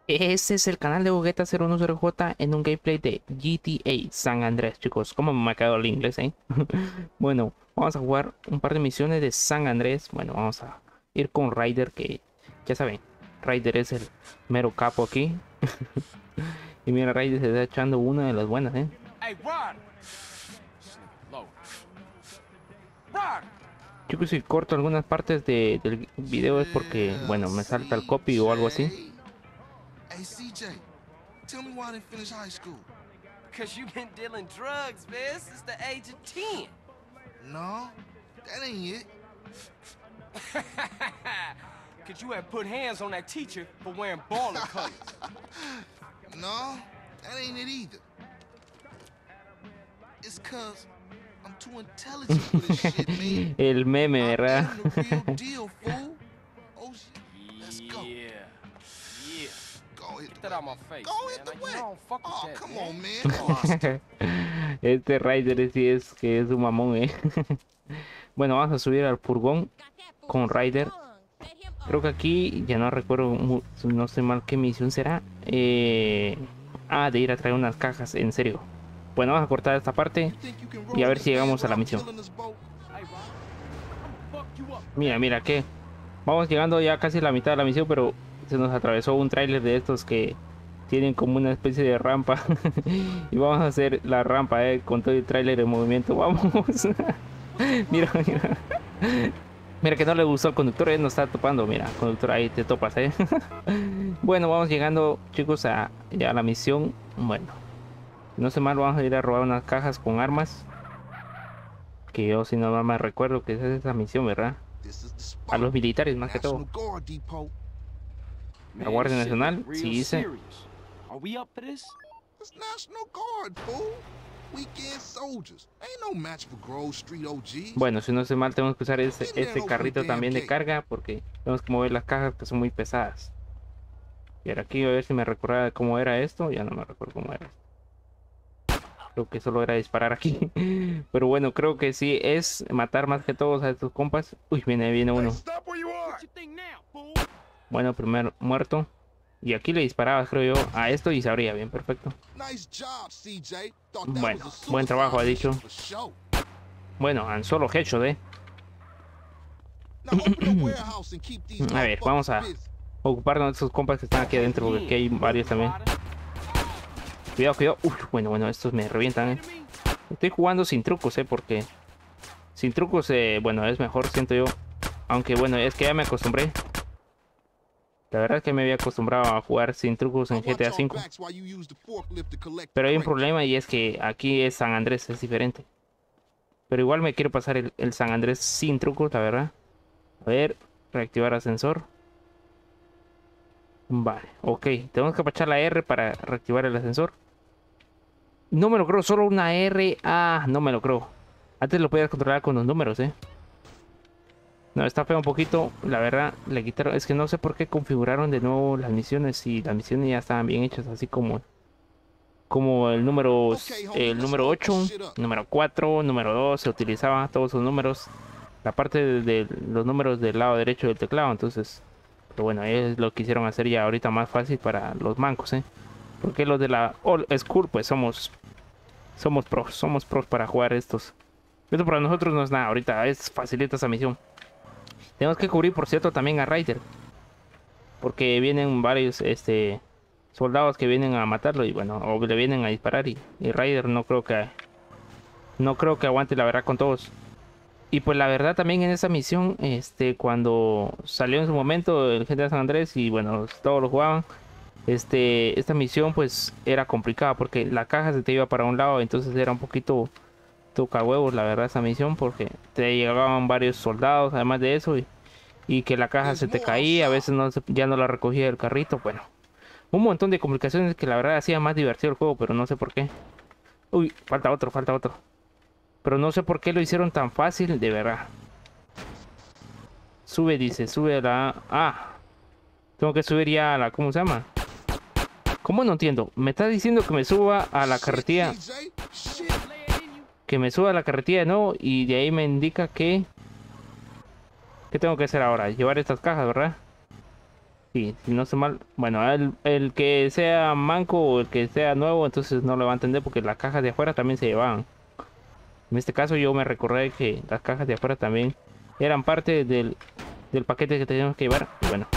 Este es el canal de Gogeta010J en un gameplay de GTA San Andrés, chicos. ¿Cómo me ha quedado el inglés, eh? Bueno, vamos a jugar un par de misiones de San Andrés. Bueno, vamos a ir con Ryder, que ya saben, Ryder es el mero capo aquí. Y mira, Ryder se está echando una de las buenas, eh. Hey, Rod! Low. Rod! Chicos, si corto algunas partes del video es porque, bueno, me salta el copy o algo así. Hey, CJ, tell me why I didn't finish high school. Because you've been dealing drugs, man, since the age of 10. No, that ain't it. Because you had put hands on that teacher for wearing baller colors. No, that ain't it either. It's cause I'm too intelligent for this shit, man. El meme, I ¿verdad? am the real deal, fool. Oh, let's go. Yeah. Yeah. Go hit Get the that out my face, Go man. hit the Like, wet. you don't fuck with Oh, that, come man. on, man. Come on. Este Ryder sí es que es un mamón, eh. Bueno, vamos a subir al furgón con Ryder. Creo que aquí ya no recuerdo, no sé mal qué misión será. De ir a traer unas cajas, en serio. Bueno, vamos a cortar esta parte y a ver si llegamos a la misión. Hey, Rod, I'm gonna fuck you up. Mira, mira que vamos llegando ya casi a la mitad de la misión, pero se nos atravesó un tráiler de estos que tienen como una especie de rampa. Y vamos a hacer la rampa, con todo el tráiler en movimiento. Vamos. Mira, mira. Mira que no le gustó al conductor, nos está topando. Mira, conductor, ahí te topas, Bueno, vamos llegando, chicos, a ya la misión. Bueno, si no sé mal, vamos a ir a robar unas cajas con armas. Que yo, si no mal me recuerdo, que esa es esa misión, ¿verdad? This is the spot. A los militares, más que todo. National Guard Depot. La Guardia this shit Nacional, look real sí dice. serious. Are we up for this? It's National Guard, fool. Weekend soldiers. Ain't no match for Grove Street OGs. Bueno, si no sé mal, tenemos que usar ese carrito también de carga porque tenemos que mover las cajas que son muy pesadas. Y ahora aquí a ver si me recuerda cómo era esto. Ya no me recuerdo cómo era. Creo que solo era disparar aquí. Pero bueno, creo que sí es matar más que todos a estos compas. Uy, viene uno. Stop where you are. What you think now, fool? Bueno, primero muerto. Y aquí le disparaba, creo yo, a esto y se abría bien, perfecto. Nice job, CJ. Thought that Bueno, was a buen trabajo, ha dicho. for sure. Bueno, han solo hecho de. Now open the warehouse and keep these A ver, vamos a motherfuckers busy. ocuparnos de estos compas que están aquí adentro porque aquí hay varios también. Cuidado, cuidado. Uf, bueno, estos me revientan, Estoy jugando sin trucos, porque sin trucos, bueno, es mejor, siento yo. Aunque bueno, es que ya me acostumbré. La verdad es que me había acostumbrado a jugar sin trucos en I'll watch GTA your V. backs while you use the forklift to collect the Pero hay un crates. problema y es que aquí es San Andrés, es diferente. Pero igual me quiero pasar el San Andrés sin trucos, la verdad. A ver, reactivar ascensor. Vale, ok. Tenemos que apachar la R para reactivar el ascensor. No me lo creo, solo una R. Ah, no me lo creo. Antes lo podías controlar con los números, No, está feo un poquito. La verdad, le quitaron. Es que no sé por qué configuraron de nuevo las misiones. Y las misiones ya estaban bien hechas, así como el número 8, número 4, número 2. Se utilizaba todos esos números. La parte de los números del lado derecho del teclado. Entonces, pero bueno, es lo que quisieron hacer ya ahorita más fácil para los mancos, Porque los de la old school, pues somos pros para jugar estos. Esto para nosotros no es nada, ahorita es facilita esa misión. Tenemos que cubrir, por cierto, también a Ryder. Porque vienen varios soldados que vienen a matarlo y bueno, o le vienen a disparar y Ryder no creo que aguante la verdad con todos. Y pues la verdad también en esa misión, cuando salió en su momento el GTA San Andrés y bueno, todos lo jugaban. Esta misión pues era complicada porque la caja se te iba para un lado, entonces era un poquito toca huevos la verdad esa misión porque te llegaban varios soldados además de eso y que la caja se te caía, a veces ya no la recogía el carrito, bueno, un montón de complicaciones que la verdad hacía más divertido el juego, pero no sé por qué. Uy, falta otro, pero no sé por qué lo hicieron tan fácil, de verdad. Sube, dice, sube a la... tengo que subir ya a la... ¿cómo se llama? ¿Cómo? No entiendo. Me está diciendo que me suba a la carretilla. Shit, CJ. Shit. Que me suba a la carretilla de nuevo. Y de ahí me indica que... ¿qué tengo que hacer ahora? Llevar estas cajas, ¿verdad? Sí, si no sé mal. Bueno, el que sea manco o el que sea nuevo, entonces no lo va a entender porque las cajas de afuera también se llevaban. En este caso yo me recordé que las cajas de afuera también eran parte del paquete que teníamos que llevar. Y bueno.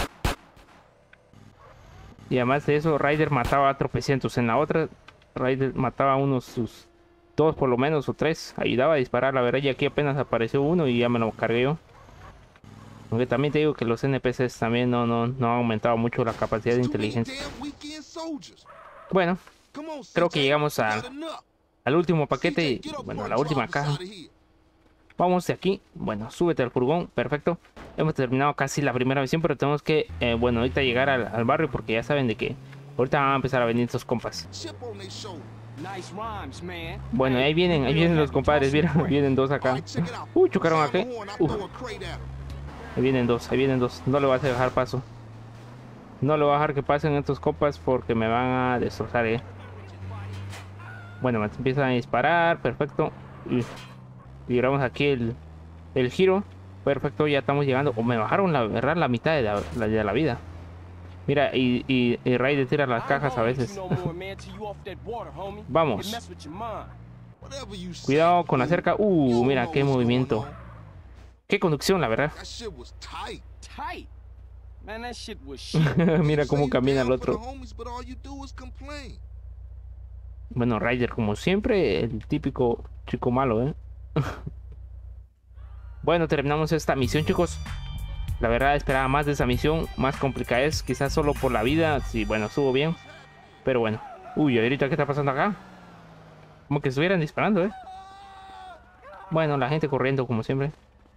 Y además de eso, Ryder mataba a tropecientos. En la otra, Ryder mataba a unos sus dos por lo menos o tres. Ayudaba a disparar, la verdad. Y aquí apenas apareció uno y ya me lo cargué yo. Aunque también te digo que los NPCs también no han aumentado mucho la capacidad de Too many inteligencia. damn weekend soldiers. Bueno, Come on, creo que CJ, llegamos you got enough. al último paquete y CJ, get up bueno, before la I última drop us caja. outta here. Vamos de aquí. Bueno, súbete al furgón. Perfecto. Hemos terminado casi la primera misión, pero tenemos que, bueno, ahorita llegar al barrio porque ya saben de que ahorita van a empezar a venir estos compas. Chip on their shoulder. Nice rhymes, man. Bueno, ahí vienen los compadres. Mira, vienen dos acá. Alright, check it out. Chocaron Sound aquí. the horn, I Uh, throw a crate at 'em. ahí vienen dos, ahí vienen dos. No le vas a dejar paso. No le voy a dejar que pasen estos compas porque me van a destrozar, Bueno, me empiezan a disparar. Perfecto. Y libramos aquí el giro. Perfecto, ya estamos llegando. O me bajaron la verdad la mitad de la vida. Mira, y Ryder tira las cajas a veces. Vamos. Whatever you say, Cuidado con la fool. cerca. You Mira don't qué know what's movimiento. going on. Qué conducción, la verdad. That shit was tight. Tight. Man, that shit was shit. Mira You say cómo you camina el down for the otro. homies, but all you do is complain. Bueno, Ryder, como siempre, el típico chico malo, Bueno, terminamos esta misión, chicos. La verdad, esperaba más de esa misión. Más complicada es, quizás solo por la vida. Sí, bueno, estuvo bien. Pero bueno. Uy, ahorita, ¿qué está pasando acá? Como que estuvieran disparando, Bueno, la gente corriendo, como siempre.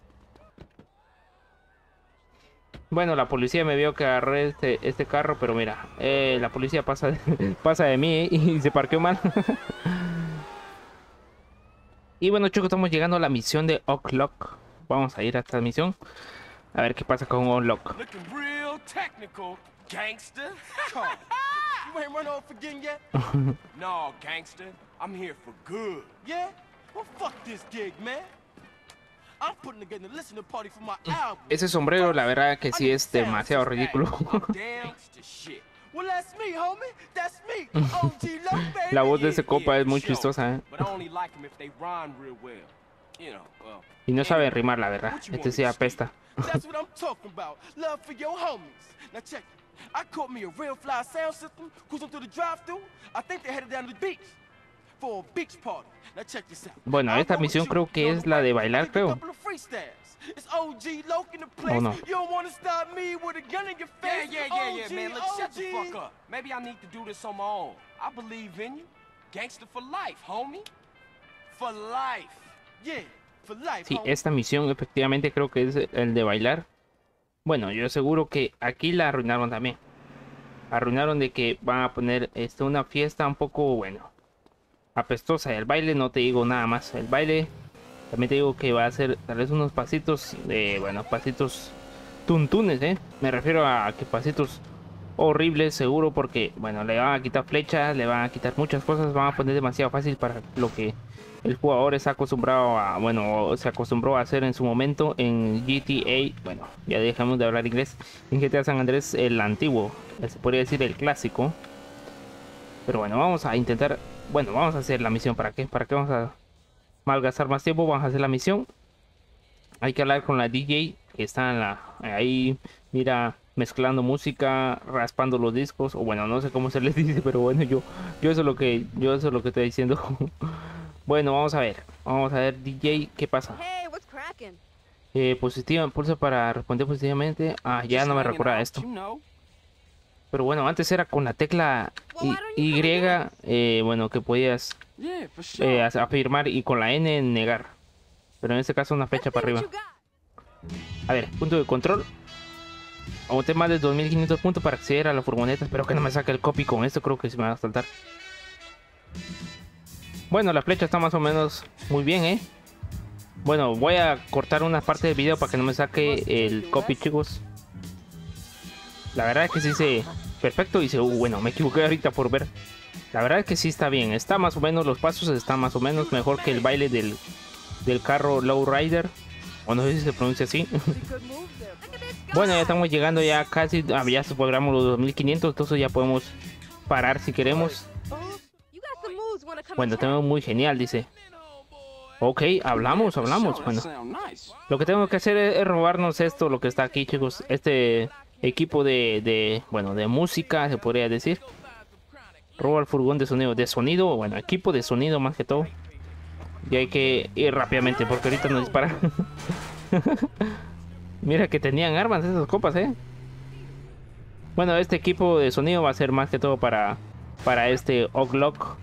Bueno, la policía me vio que agarré este carro, pero mira, la policía pasa de mí, y se parqueó mal. Y bueno, chicos, estamos llegando a la misión de O'Clock. Vamos a ir a esta misión. A ver qué pasa con O'Clock. Looking real technical, gangster. You ain't run off again yet? No, gangster. I'm here for good. Yeah? Well, fuck this gig, man. I'm putting together a listening party for my album. Ese sombrero, la verdad que sí es demasiado ridículo. Gangster shit. Well, that's me, homie. That's me. OG Loc, baby. La voz de ese Yeah, copa es muy sure. chistosa, But I only like 'em if they rhyme real well. You know, well. Y no sabe rimar, la verdad. Este sí apesta. That's what I'm talking about. Love for your homies. Now check it. I caught me a real fly sound system cruising through the drive-thru. I think they headed down to the beach for a beach party. Now check this out. Bueno, I'm esta going misión with creo you. que You es know la the de way. bailar, I think a creo. couple of freestyles. It's OG Loc in the place. Oh, no. You don't want to stop me with a gun in your face. Yeah, man. Look, shut the OG. fuck up. Maybe I need to do this on my own. I believe in you. Gangster for life, homie. For life. Yeah, for life, Sí, homie. esta misión efectivamente creo que es el de bailar. Bueno, yo seguro que aquí la arruinaron también. Arruinaron de que van a poner una fiesta un poco, bueno, apestosa. El baile no te digo nada más. El baile también te digo que va a ser tal vez unos pasitos de, bueno, pasitos tuntunes, Me refiero a que pasitos horribles seguro porque, bueno, le van a quitar flechas, le van a quitar muchas cosas, van a poner demasiado fácil para lo que el jugador está acostumbrado a, bueno, se acostumbró a hacer en su momento en GTA. Bueno, ya dejamos de hablar inglés. En GTA San Andrés, el antiguo, se podría decir el clásico. Pero bueno, vamos a intentar, bueno, vamos a hacer la misión. ¿Para qué? ¿Para qué vamos a malgastar más tiempo? Vamos a hacer la misión. Hay que hablar con la DJ que está en ahí, mira, mezclando música, raspando los discos, o bueno, no sé cómo se les dice, pero bueno, yo eso es lo que estoy diciendo. Bueno, vamos a ver, DJ, ¿qué pasa? Hey, what's cracking? Positiva, pulsa para responder positivamente. Ah, ya no me recuerda esto. You know. Pero bueno, antes era con la tecla Y, bueno, que podías Yeah, for sure. afirmar, y con la N negar. Pero en este caso una flecha para arriba. A ver, punto de control. Agoté más de 2500 puntos para acceder a la furgoneta. Espero que no me saque el copy con esto, creo que se me va a saltar. Bueno, la flecha está más o menos muy bien, Bueno, voy a cortar una parte del video para que no me saque el copy, chicos. La verdad es que sí se perfecto. Y bueno, me equivoqué ahorita por ver. La verdad es que sí está bien. Está más o menos, los pasos están más o menos mejor que el baile del carro Lowrider. O no sé si se pronuncia así. Bueno, ya estamos llegando ya casi, ya superamos los 2500, entonces ya podemos parar si queremos. Bueno, tenemos muy genial, dice. Ok, hablamos. Bueno, lo que tengo que hacer es robarnos esto, lo que está aquí, chicos. Este equipo bueno, de música, se podría decir. Roba el furgón de sonido, bueno, equipo de sonido más que todo. Y hay que ir rápidamente porque ahorita nos disparan. Mira que tenían armas esos copas, Bueno, este equipo de sonido va a ser más que todo para este OG,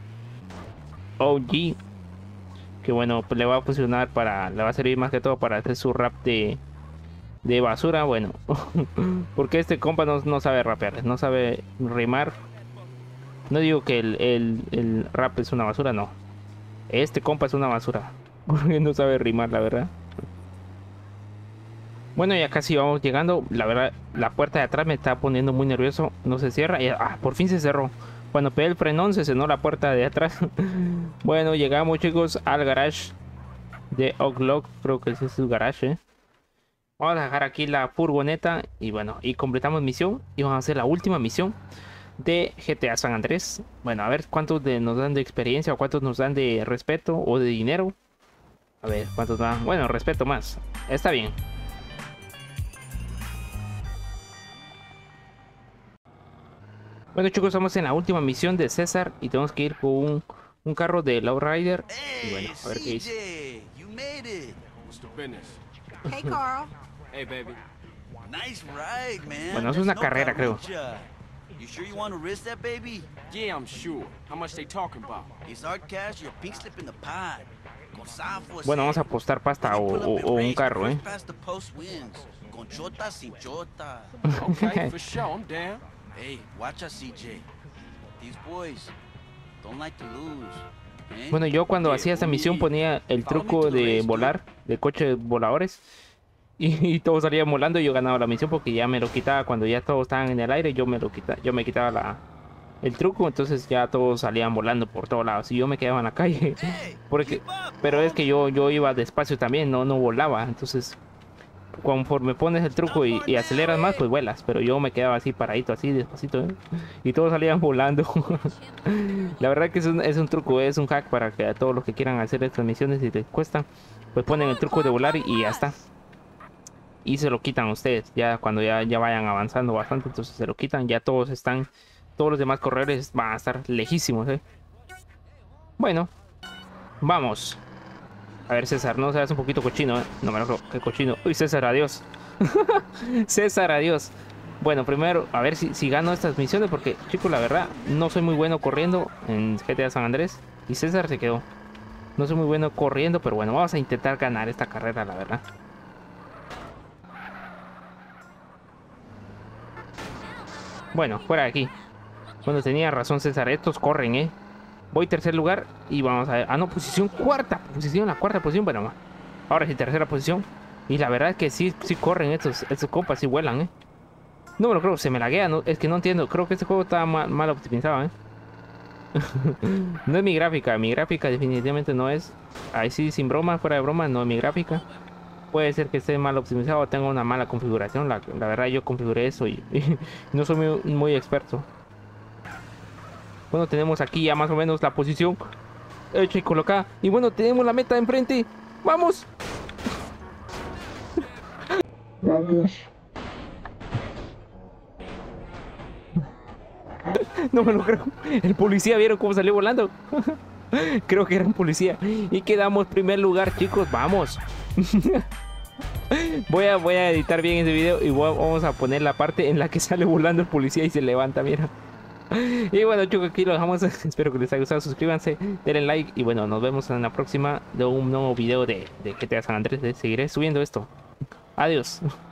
que bueno, pues le va a funcionar le va a servir más que todo para hacer su rap de basura, bueno. Porque este compa no sabe rapear, no sabe rimar. No digo que el rap es una basura, no. Este compa es una basura. Porque no sabe rimar, la verdad. Bueno, ya casi vamos llegando. La verdad, la puerta de atrás me está poniendo muy nervioso. No se cierra. Por fin se cerró. Cuando pegué el frenón se cerró la puerta de atrás. Bueno, llegamos, chicos, al garage de O'Clock. Creo que ese es su garage, Vamos a dejar aquí la furgoneta. Y bueno, y completamos misión. Y vamos a hacer la última misión de GTA San Andrés. Bueno, a ver cuántos nos dan de experiencia o cuántos nos dan de respeto o de dinero. A ver, cuántos dan. Bueno, respeto más. Está bien. Bueno, chicos, estamos en la última misión de César y tenemos que ir con un carro de Lowrider. Y bueno, a ver qué dice. What's the business? Hey, Carl. Hey, baby. Nice ride, man. Bueno, eso es una carrera, creo. You sure you want to risk that, baby? Yeah, I'm sure. How much they talking about? It's hard cash, your pink slip in the pot. Con Safo, Bueno, vamos a apostar pasta o un carro, Past the post wins. Con chota sin chota. Okay, for sure, I'm down. Hey, watch us, CJ. These boys don't like to lose. Bueno, yo cuando hacía esta misión ponía el truco de volar, de coches voladores. Y todos salían volando y yo ganaba la misión porque ya me lo quitaba cuando ya todos estaban en el aire. Yo me quitaba el truco, entonces ya todos salían volando por todos lados y yo me quedaba en la calle. Pero es que yo iba despacio también, no volaba. Entonces, conforme pones el truco y aceleras más, pues vuelas. Pero yo me quedaba así paradito, así despacito, y todos salían volando. La verdad que es un truco, es un hack para que a todos los que quieran hacer estas misiones y les cuesta, pues ponen el truco de volar y ya está. Y se lo quitan ustedes, ya cuando ya vayan avanzando bastante, entonces se lo quitan, ya todos los demás corredores van a estar lejísimos, Bueno, vamos. A ver, César, no seas un poquito cochino, No me lo creo, qué cochino. Uy, César, adiós. César, adiós. Bueno, primero, a ver si gano estas misiones, porque, chicos, la verdad, no soy muy bueno corriendo en GTA San Andrés. Y César se quedó. No soy muy bueno corriendo, pero bueno, vamos a intentar ganar esta carrera, la verdad. Bueno, fuera de aquí. Bueno, tenía razón César, estos corren, Voy tercer lugar y vamos a ver. No, posición cuarta. La cuarta posición, bueno, ahora sí, tercera posición. Y la verdad es que sí corren estos compas, sí vuelan, No me lo creo, se me laguea, es que no entiendo. Creo que este juego está mal optimizado, No es mi gráfica definitivamente no es. Ahí sí, sin broma, fuera de broma, no es mi gráfica. Puede ser que esté mal optimizado o tenga una mala configuración. La verdad yo configuré eso y no soy muy experto. Bueno, tenemos aquí ya más o menos la posición hecha y colocada. Y bueno, tenemos la meta enfrente. ¡Vamos! ¡Vamos! No me lo creo. El policía, ¿vieron cómo salió volando? Creo que era un policía. Y quedamos primer lugar, chicos. ¡Vamos! Voy a editar bien ese video y vamos a poner la parte en la que sale volando el policía y se levanta, mira. Y bueno, chicos, aquí lo dejamos. Espero que les haya gustado, suscríbanse, denle like y bueno, nos vemos en la próxima de un nuevo video de GTA San Andrés. Seguiré subiendo esto. Adiós.